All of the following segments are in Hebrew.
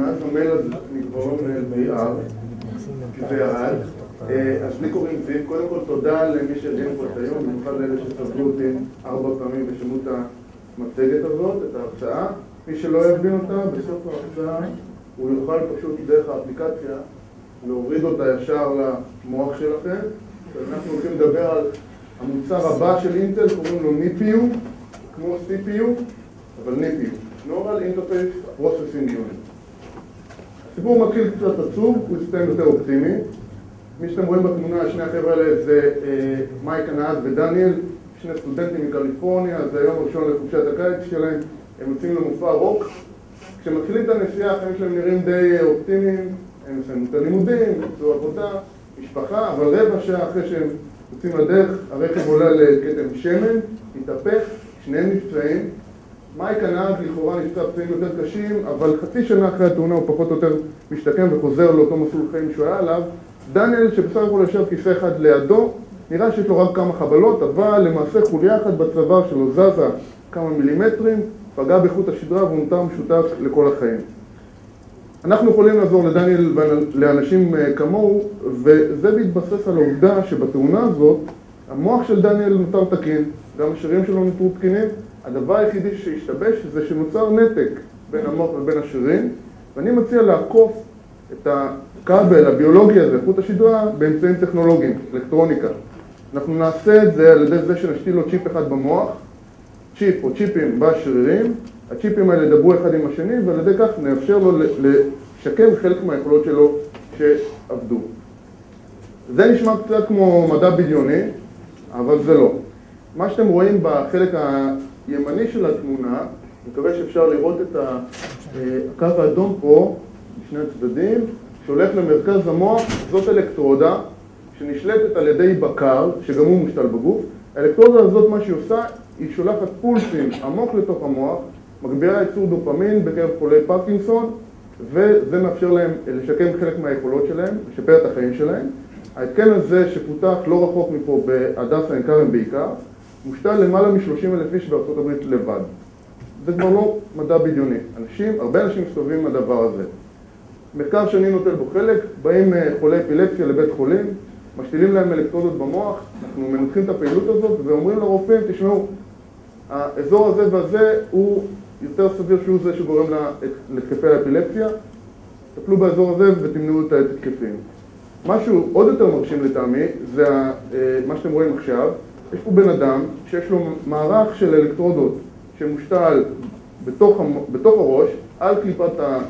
מאז המייל הזה נגבור ל-VR, שזה ירד. אז לי קוראים זיו, קודם כל תודה למי שהזינו פה את היום, במיוחד לאלה שסבלו אותי 4 פעמים ושמעו את המצגת הזאת, את ההרצאה. מי שלא יבין אותה, בסוף ההרצאה הוא יוכל פשוט דרך האפליקציה להוריד אותה ישר למוח שלכם. אנחנו הולכים לדבר על המוצר הבא של אינטל, קוראים לו NPU, כמו CPU, אבל NPU, Neural Interface Processing Unit. הסיפור מתחיל קצת עצוב, הוא יסתיים יותר אופטימי. מי שאתם רואים בתמונה, שני החבר'ה האלה זה מייק הנהג ודניאל, שני סטודנטים מקליפורניה, זה היום הראשון לחופשת הקיץ שלהם, הם יוצאים למופע רוק. כשמתחילים את הנסיעה, החיים שלהם נראים די אופטימיים, הם מסיימים את הלימודים, יצאו עבודה, משפחה, אבל רבע שעה אחרי שהם יוצאים לדרך, הרכב עולה לכתם שמן, מתהפך, שניהם נפצעים. מייק הנהג לכאורה נפצע פצעים יותר קשים, אבל חצי שנה אחרי התאונה הוא פחות או יותר משתקם וחוזר לאותו מסלול חיים שהוא היה עליו. דניאל, שבסך הכל יושב כיסא אחד לידו, נראה שיש לו רק כמה חבלות, אבל למעשה חוליה אחת בצוואר שלו זזה כמה מילימטרים, פגע בחוט השדרה והוא נותר משותף לכל החיים. אנחנו יכולים לעזור לדניאל ולאנשים כמוהו, וזה בהתבסס על העובדה שבתאונה הזאת, המוח של דניאל נותר תקין, גם השרירים שלו נותרו תקינים. הדבר היחידי שהשתבש זה שנוצר נתק בין המוח ובין השרירים, ואני מציע לעקוף את הכבל הביולוגי הזה, חוט השדרה, באמצעים טכנולוגיים, אלקטרוניקה. אנחנו נעשה את זה על ידי זה שנשתיל לו צ'יפ אחד במוח, צ'יפ או צ'יפים בשרירים, הצ'יפים האלה ידברו אחד עם השני, ועל ידי כך נאפשר לו לשקם חלק מהיכולות שלו שעבדו. זה נשמע קצת כמו מדע בדיוני, אבל זה לא. מה שאתם רואים בחלק הימני של התמונה, אני מקווה שאפשר לראות את הקו האדום פה, בשני הצדדים, שהולך למרכז המוח, זאת אלקטרודה שנשלטת על ידי בקר, שגם הוא מושתל בגוף. האלקטרודה הזאת, מה שהיא עושה, היא שולחת פולסים עמוק לתוך המוח, מגבירה ייצור דופמין בקרב חולי פרקינסון, וזה מאפשר להם לשקם חלק מהיכולות שלהם, לשפר את החיים שלהם. ההתקן הזה שפותח לא רחוק מפה בהדסה עין כרם בעיקר, מושתל למעלה מ-30,000 איש בארצות הברית לבד. זה כבר לא מדע בדיוני. הרבה אנשים מסתובבים עם הדבר הזה. מחקר שאני נוטל בו חלק, באים חולי אפילפסיה לבית חולים, משתילים להם אלקטרודות במוח, אנחנו מנתחים את הפעילות הזאת ואומרים לרופאים, תשמעו, האזור הזה והזה הוא יותר סביר שהוא זה שגורם להתקפי האפילפסיה, תטפלו באזור הזה ותמנעו את ההתקפים. משהו עוד יותר מרשים לטעמי, זה מה שאתם רואים עכשיו. יש פה בן אדם שיש לו מערך של אלקטרודות שמושתל בתוך הראש, על קליפת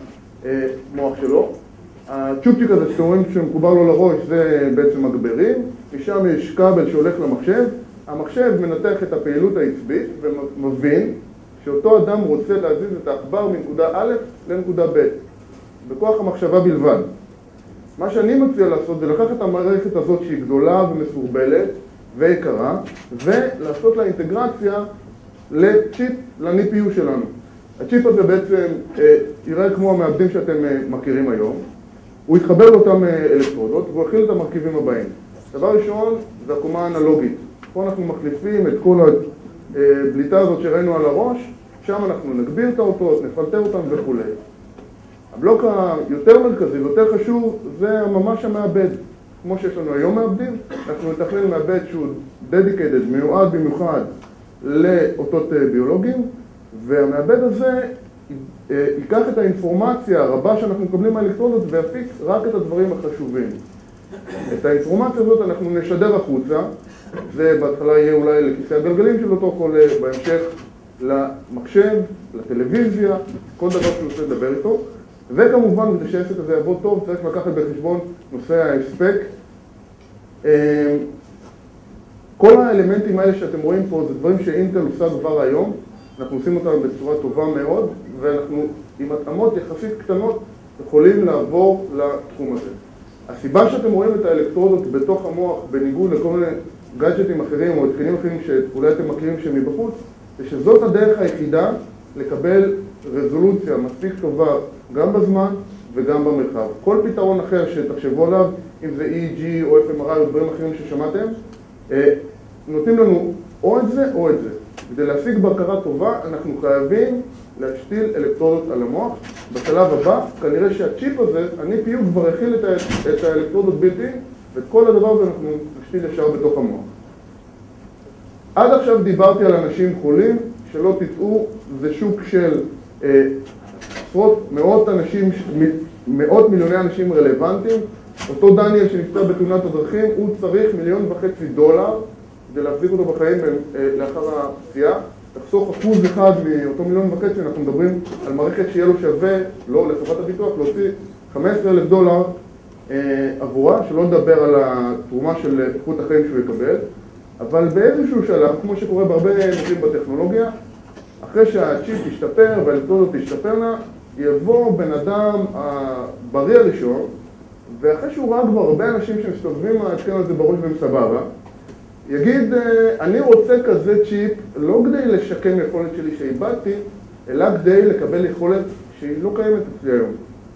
המוח שלו. הצ'ופצ'יק הזה שאתם רואים שמקובר לו לראש זה בעצם מגברים, משם יש כבל שהולך למחשב, המחשב מנתח את הפעילות העצבית ומבין שאותו אדם רוצה להזיז את העכבר מנקודה א' לנקודה ב', בכוח המחשבה בלבד. מה שאני מציע לעשות זה לקחת את המערכת הזאת שהיא גדולה ומסורבלת ויקרה, ולעשות לה אינטגרציה לצ'יפ, ל-NPU שלנו. הצ'יפ הזה בעצם יראה כמו המעבדים שאתם מכירים היום. הוא יתחבר לאותם אלקטרודות והוא יכיל את המרכיבים הבאים. דבר ראשון זה הקומה האנלוגית. פה אנחנו מחליפים את כל הבליטה הזאת שראינו על הראש, שם אנחנו נגביר את האותות, נפלטר אותם וכו'. הבלוק היותר מרכזי ויותר חשוב זה ממש המעבד. כמו שיש לנו היום מעבדים, אנחנו נתכנן מעבד שהוא dedicated, מיועד במיוחד לאותות ביולוגיים, והמעבד הזה ייקח את האינפורמציה הרבה שאנחנו מקבלים מהאלקטרודות ויפיק רק את הדברים החשובים. את האינפורמציה הזאת אנחנו נשדר החוצה, זה בהתחלה יהיה אולי לכיסא הגלגלים של אותו חולה, בהמשך למחשב, לטלוויזיה, כל דבר שהוא רוצה לדבר איתו. וכמובן, כדי שהעסק הזה יעבוד טוב, צריך לקחת בחשבון נושא ההספק. כל האלמנטים האלה שאתם רואים פה, זה דברים שאינטל עושה כבר היום. אנחנו עושים אותם בצורה טובה מאוד, ואנחנו עם התאמות יחסית קטנות יכולים לעבור לתחום הזה. הסיבה שאתם רואים את האלקטרודות בתוך המוח, בניגוד לכל מיני גאדג'טים אחרים או התקנים אחרים שאולי אתם מכירים שהם מבחוץ, זה שזאת הדרך היחידה לקבל רזולוציה מספיק טובה גם בזמן וגם במרחב. כל פתרון אחר שתחשבו עליו, אם זה EEG או FMRI או דברים אחרים ששמעתם, נותנים לנו או את זה או את זה. כדי להשיג בקרה טובה, אנחנו חייבים להשתיל אלקטרודות על המוח. בשלב הבא, כנראה שהצ'יפ הזה, ה-NPU כבר הכיל את האלקטרודות בלתי, ואת כל הדבר הזה אנחנו נשתיל ישר בתוך המוח. עד עכשיו דיברתי על אנשים חולים, שלא תטעו, זה שוק של מאות מיליוני אנשים רלוונטיים. אותו דניאל שנפצע בתאונת הדרכים, הוא צריך $1.5 מיליון כדי להחזיק אותו בחיים לאחר הפציעה. תחסוך 1% מאותו $1.5 מיליון, אנחנו מדברים על מערכת שיהיה לו שווה, לא לחברת הביטוח, להוציא $15,000 עבורה, שלא לדבר על התרומה של איכות החיים שהוא יקבל. אבל באיזשהו שלב, כמו שקורה בהרבה נושאים בטכנולוגיה, אחרי שהצ'יפ ישתפר והאלקטרודות תשתפרנה, יבוא בן אדם הבריא הראשון, ואחרי שהוא ראה כבר הרבה אנשים שמסתובבים מההתקן הזה בראש והם סבבה, יגיד, אני רוצה כזה צ'יפ לא כדי לשקם יכולת שלי שאיבדתי, אלא כדי לקבל יכולת שהיא לא קיימת אצלי היום.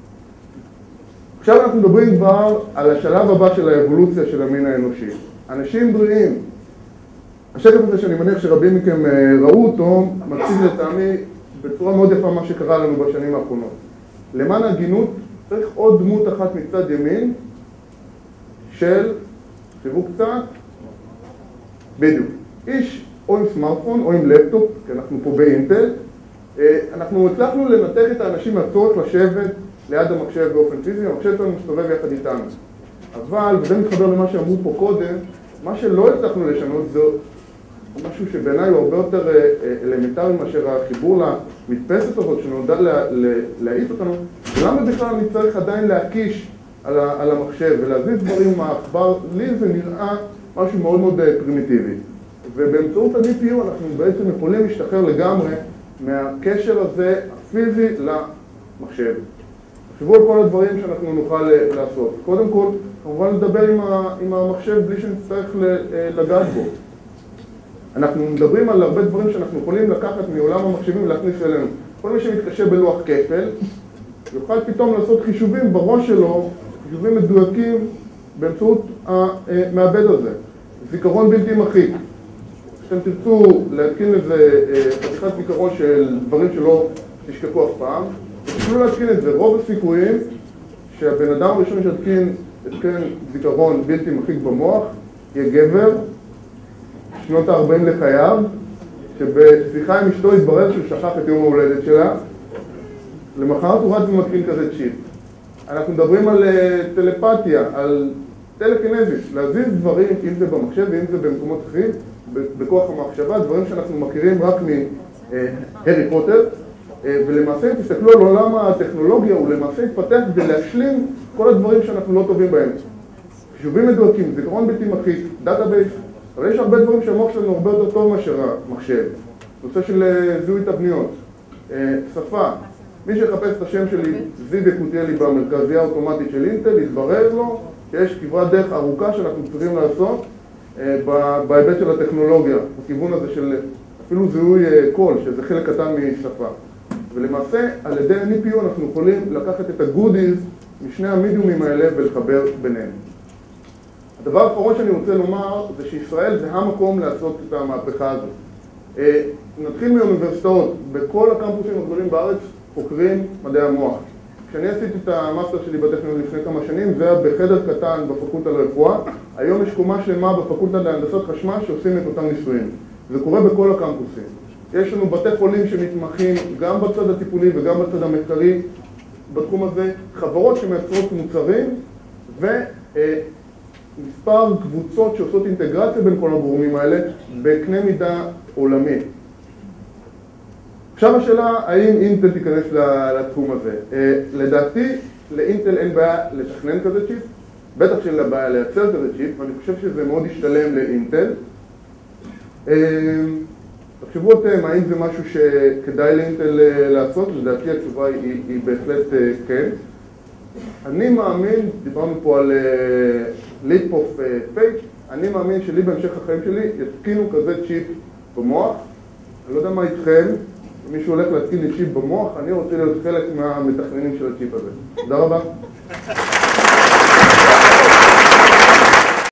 עכשיו אנחנו מדברים כבר על השלב הבא של האבולוציה של המין האנושי. אנשים בריאים. השקף הזה שאני מניח שרבים מכם ראו אותו, מציג לטעמי בצורה מאוד יפה מה שקרה לנו בשנים האחרונות. למען ההגינות, צריך עוד דמות אחת מצד ימין של, תחשבו קצת, בדיוק, איש או עם סמארטפון או עם לפטופ, כי אנחנו פה באינטל, אנחנו הצלחנו לנתק את האנשים מהצורך לשבת ליד המחשב באופן פיזי, המחשב שלנו מסתובב יחד איתנו. אבל, וזה מתחבר למה שאמרו פה קודם, מה שלא הצלחנו לשנות זה משהו שבעיניי הוא הרבה יותר אלמנטרי מאשר החיבור למדפסת הזאת שנולדה להעיף אותנו, ולמה בכלל אני צריך עדיין להקיש על המחשב ולהזיז דברים מהעכבר, לי זה נראה משהו מאוד מאוד פרימיטיבי. ובאמצעות ה-NPU אנחנו בעצם יכולים להשתחרר לגמרי מהקשר הזה הפיזי למחשב. תחשבו על כל הדברים שאנחנו נוכל לעשות. קודם כל, כמובן לדבר עם המחשב בלי שנצטרך לגעת בו. אנחנו מדברים על הרבה דברים שאנחנו יכולים לקחת מעולם המחשבים ולהכניס אלינו. כל מי שמתקשה בלוח כפל, יוכל פתאום לעשות חישובים בראש שלו, חישובים מדויקים באמצעות המעבד הזה. זיכרון בלתי מחיק. כשאתם תרצו להתקין לזה חתיכת זיכרון של דברים שלא תשכחו אף פעם, תוכלו להתקין את זה. רוב הסיכויים שהבן אדם הראשון שיתקין זיכרון בלתי מחיק במוח יהיה גבר, שנות ה-40 לחייו, שבשיחה עם אשתו התברר שהוא שכח את יום ההולדת שלה, למחרת הוא רץ ומתקין כזה צ'יפ. אנחנו מדברים על טלפתיה, על טלקינזיס, להזיז דברים, אם זה במחשב ואם זה במקומות אחרים, בכוח המחשבה, דברים שאנחנו מכירים רק מהרי פוטר, ולמעשה אם תסתכלו על עולם הטכנולוגיה, הוא למעשה התפתח כדי להשלים כל הדברים שאנחנו לא טובים בהם. חישובים מדויקים, זיכרון בלתי מחיק, דאטאבייס, אבל יש הרבה דברים שהמוח שלנו הרבה יותר טוב מאשר המחשב. נושא של זיהוי תבניות, שפה. מי שיחפש את השם שלי, זיו יקותיאלי במרכזייה האוטומטית של אינטל, יתברר לו שיש כברת דרך ארוכה שאנחנו צריכים לעשות בהיבט של הטכנולוגיה, בכיוון הזה של אפילו זיהוי קול, שזה חלק קטן משפה. ולמעשה, על ידי NPU אנחנו יכולים לקחת את הגודיז משני המדיומים האלה ולחבר ביניהם. הדבר האחרון שאני רוצה לומר זה שישראל זה המקום לעשות את המהפכה הזאת. נתחיל מאוניברסיטאות, בכל הקמפוסים הגדולים בארץ חוקרים מדעי המוח. כשאני עשיתי את המאסטר שלי בטכניון לפני כמה שנים, זה היה בחדר קטן בפקולטה לרפואה. היום יש קומה שלמה בפקולטה להנדסת חשמל שעושים את אותם ניסויים. זה קורה בכל הקמפוסים. יש לנו בתי חולים שמתמחים גם בצד הטיפולי וגם בצד המחקרי בתחום הזה, חברות שמייצרות מוצרים ומספר קבוצות שעושות אינטגרציה בין כל הגורמים האלה בקנה מידה עולמי. עכשיו השאלה, האם אינטל תיכנס לתחום הזה? לדעתי, לאינטל אין בעיה לתכנן כזה צ'יפ, בטח שאין לה בעיה לייצר כזה צ'יפ, ואני חושב שזה מאוד ישתלם לאינטל. תחשבו אתם, האם זה משהו שכדאי לאינטל לעשות? לדעתי התשובה היא בהחלט כן. אני מאמין, דיברנו פה על leap of faith, אני מאמין שלי בהמשך החיים שלי יתקינו כזה צ'יפ במוח. אני לא יודע מה איתכם, אם מישהו הולך להתקין לי צ'יפ במוח, אני רוצה להיות חלק מהמתכננים של הצ'יפ הזה. תודה רבה.